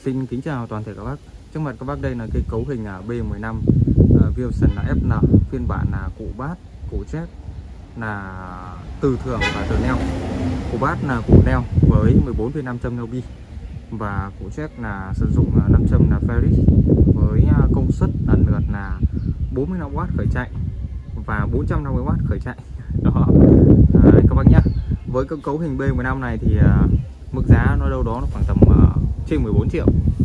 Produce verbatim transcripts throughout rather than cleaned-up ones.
Xin kính chào toàn thể các bác. Trước mặt các bác đây là cây cấu hình là B mười lăm uh, Vision là F N, phiên bản là cụ bát, cụ chép là từ thường và từ neo. Cụ bát là cụ neo với mười bốn phẩy năm châm neo bi và cụ chép là sử dụng năm châm là Ferris với công suất lần lượt là bốn mươi lăm oát khởi chạy và bốn trăm năm mươi oát khởi chạy. Đó à, các bác nhé. Với cái cấu hình B mười lăm này thì uh, mức giá nó đâu đó nó khoảng tầm uh, trên mười bốn triệu.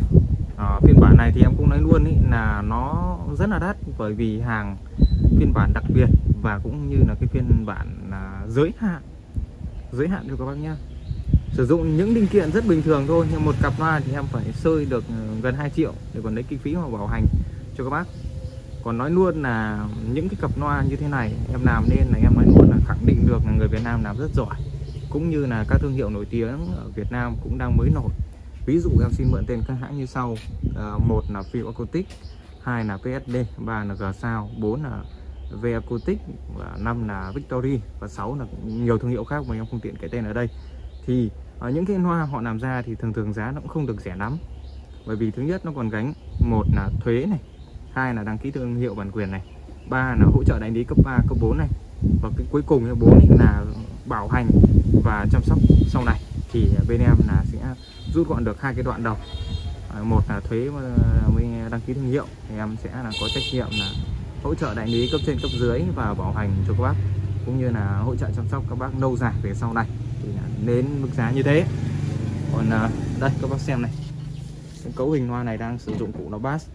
À, phiên bản này thì em cũng nói luôn ý, là nó rất là đắt, bởi vì hàng phiên bản đặc biệt và cũng như là cái phiên bản uh, giới hạn giới hạn cho các bác nhé. Sử dụng những linh kiện rất bình thường thôi, nhưng một cặp loa thì em phải sơi được gần hai triệu để còn lấy kinh phí mà bảo hành cho các bác. Còn nói luôn là những cái cặp loa như thế này em làm nên là em nói luôn là khẳng định được là người Việt Nam làm rất giỏi, cũng như là các thương hiệu nổi tiếng ở Việt Nam cũng đang mới nổi. Ví dụ em xin mượn tên các hãng như sau: à, một là Phil Acoustic, hai là pê ét đê, ba là G-Sound, bốn là V Acoustic, và năm là Victory, và sáu là nhiều thương hiệu khác mà em không tiện kể tên ở đây. Thì ở những cái loa họ làm ra thì thường thường giá nó cũng không được rẻ lắm, bởi vì thứ nhất nó còn gánh một là thuế này, hai là đăng ký thương hiệu bản quyền này, ba là hỗ trợ đại lý cấp ba, cấp bốn này, và cái cuối cùng là bốn là bảo hành và chăm sóc sau này. Thì bên em là sẽ rút gọn được hai cái đoạn đầu, một là thuế với đăng ký thương hiệu thì em sẽ là có trách nhiệm là hỗ trợ đại lý cấp trên cấp dưới và bảo hành cho các bác, cũng như là hỗ trợ chăm sóc các bác lâu dài về sau này, thì đến mức giá như thế. Còn đây các bác xem này, cái cấu hình loa này đang sử dụng cụ nó bass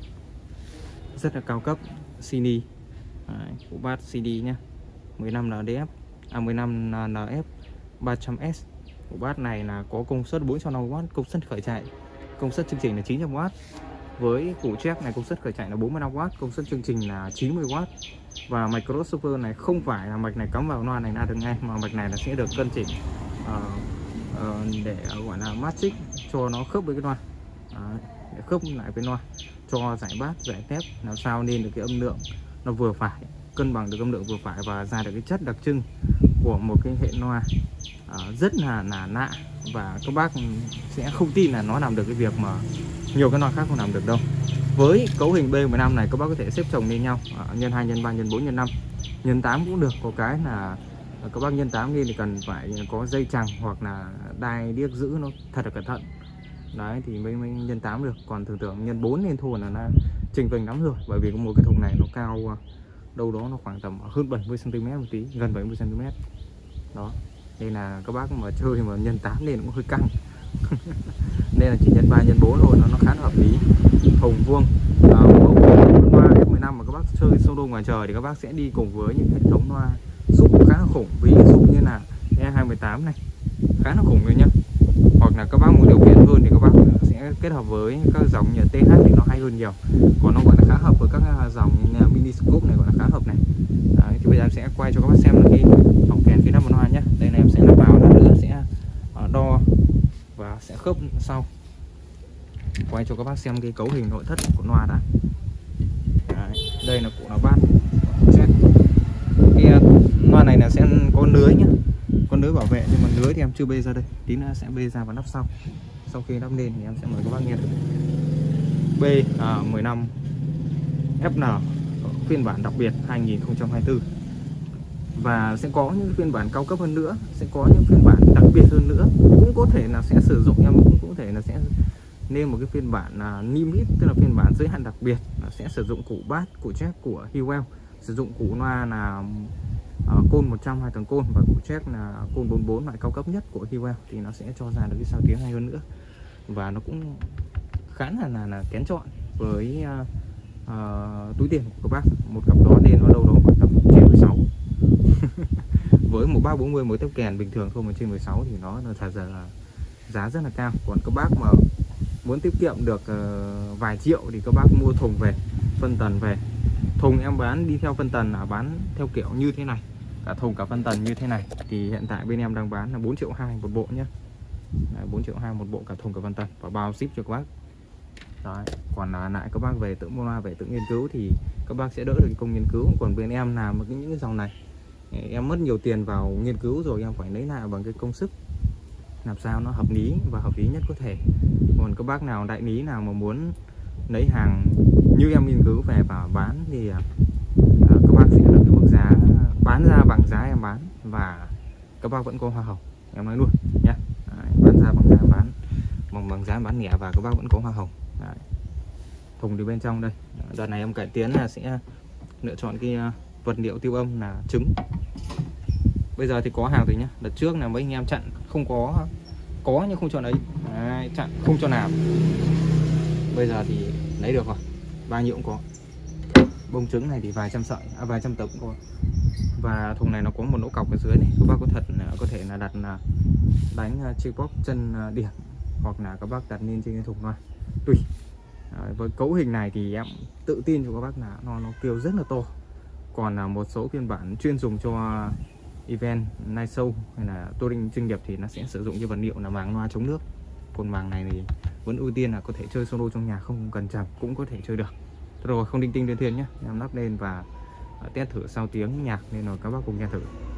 rất là cao cấp, Sini, cụ bass xê đê nhé, mười lăm là đê ép, à mười lăm là en ép ba trăm S. Cụ bass này là có công suất bốn trăm năm mươi oát, công suất khởi chạy, công suất chương trình là chín trăm oát. Với cụ check này công suất khởi chạy là bốn mươi lăm oát, công suất chương trình là chín mươi oát. Và mạch crossover này không phải là mạch này cắm vào loa này ra được ngay, mà mạch này là sẽ được cân chỉnh uh, uh, để uh, gọi là matching cho nó khớp với cái loa, uh, để khớp lại với loa, cho giải bass, giải thép làm sao nên được cái âm lượng nó vừa phải, cân bằng được âm lượng vừa phải và ra được cái chất đặc trưng của một cái hệ loa uh, rất là là lạ, và các bác sẽ không tin là nó làm được cái việc mà nhiều cái loa khác không làm được đâu. Với cấu hình B mười lăm này các bác có thể xếp chồng lên nhau, uh, nhân hai, nhân ba, nhân bốn, nhân năm, nhân tám cũng được. Có cái là uh, các bác nhân tám lên thì cần phải có dây chằng hoặc là đai điếc giữ nó thật là cẩn thận đấy thì mới, mới nhân tám được. Còn thường thường nhân bốn lên thôi là nó trình vênh lắm rồi, bởi vì có một cái thùng này nó cao uh, đâu đó nó khoảng tầm hơn bảy mươi xăng ti mét một tí, gần bảy mươi xăng ti mét đó, nên là các bác mà chơi mà nhân tám lên cũng hơi căng. Nên là chỉ nhân ba, nhân bốn thôi, nó nó khá là hợp lý. Thùng vuông, à, mẫu loa F mười lăm mà các bác chơi solo ngoài trời thì các bác sẽ đi cùng với những hệ thống loa súp khá là khủng, ví dụ như là E hai tám này khá là khủng rồi nhá. Hoặc là các bác muốn điều khiển hơn thì các bác sẽ kết hợp với các dòng như tê hát thì nó hay hơn nhiều. Còn nó gọi là khá hợp với các dòng như mini scope này, gọi là khá hợp này. Đấy, thì bây giờ em sẽ quay cho các bác xem là cái hỏng kèn phía nắp loa nhé. Đây là em sẽ lắp vào, lát nữa sẽ đo và sẽ khớp sau. Quay cho các bác xem cái cấu hình nội thất của loa đã. Đấy, đây là cụ nó bass. Cái loa này là sẽ có lưới nhá, có lưới bảo vệ, nhưng mà lưới thì em chưa bê ra đây, tí nữa sẽ bê ra và lắp sau. Sau khi lắp lên thì em sẽ mời các bác nghe được. B à, mười lăm F N phiên bản đặc biệt hai nghìn không trăm hai mươi tư, và sẽ có những phiên bản cao cấp hơn nữa, sẽ có những phiên bản đặc biệt hơn nữa, cũng có thể là sẽ sử dụng, em cũng có thể là sẽ nên một cái phiên bản là limit, tức là phiên bản giới hạn đặc biệt, là sẽ sử dụng cụ bass, cụ check của Hewell, sử dụng cụ loa là uh, côn một trăm hai tầng côn, và cụ check là côn bốn mươi bốn loại cao cấp nhất của Hewell, thì nó sẽ cho ra được cái sao tiếng hay hơn nữa, và nó cũng khá là là, là kén chọn với uh, uh, túi tiền của các bác. Một cặp đó nên nó đâu đó khoảng tầm trên mười sáu. Với một ba bốn mươi mới tép kèn bình thường không, mà trên mười sáu thì nó là thật là giá rất là cao. Còn các bác mà muốn tiết kiệm được uh, vài triệu thì các bác mua thùng về, phân tần về. Thùng em bán đi theo phân tần, là bán theo kiểu như thế này, cả thùng cả phân tần như thế này, thì hiện tại bên em đang bán là bốn triệu hai một bộ nhé. Đấy, bốn triệu hai một bộ cả thùng cả phân tần và bao ship cho các bác. Đấy, còn là lại các bác về tự mua loa, về tự nghiên cứu thì các bác sẽ đỡ được công nghiên cứu. Còn bên em làm những cái dòng này em mất nhiều tiền vào nghiên cứu rồi, em phải lấy lại bằng cái công sức làm sao nó hợp lý và hợp lý nhất có thể. Còn Còn các bác nào đại lý nào mà muốn lấy hàng như em nghiên cứu về và bán thì à, các bác sẽ được cái mức giá bán ra bằng giá em bán, và các bác vẫn có hoa hồng, em nói luôn nhé. Bán ra bằng giá bán bằng bằng giá bán lẻ và các bác vẫn có hoa hồng. Đấy. Thùng thì bên trong đây. Đợt này em cải tiến là sẽ lựa chọn cái vật liệu tiêu âm là trứng. Bây giờ thì có hàng rồi nhá. Đợt trước là mấy anh em chặn không có, có nhưng không cho lấy. Đấy, chặn không cho làm. Bây giờ thì lấy được rồi, bao nhiêu cũng có. Bông trứng này thì vài trăm sợi, à, vài trăm tấm cũng có. Và thùng này nó có một lỗ cọc ở dưới này, các bác có thật có thể là đặt là đánh chiếc bóp chân điểm, hoặc là các bác đặt lên trên cái thùng này tùy. Đấy, với cấu hình này thì em tự tin cho các bác là nó nó kêu rất là to. Còn là một số phiên bản chuyên dùng cho event, night show hay là touring chuyên nghiệp thì nó sẽ sử dụng cái vật liệu là màng loa chống nước. Còn màng này thì vẫn ưu tiên là có thể chơi solo trong nhà, không cần trầm cũng có thể chơi được. Rồi không đinh tinh lên thuyền nhé, em lắp lên và test thử sau tiếng nhạc nên rồi các bác cùng nghe thử.